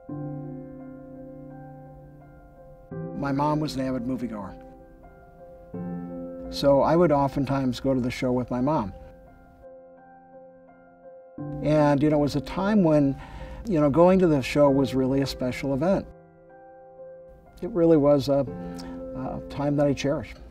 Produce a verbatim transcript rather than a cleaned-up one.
My mom was an avid moviegoer, so I would oftentimes go to the show with my mom. And, you know, it was a time when, you know, going to the show was really a special event. It really was a, a time that I cherish.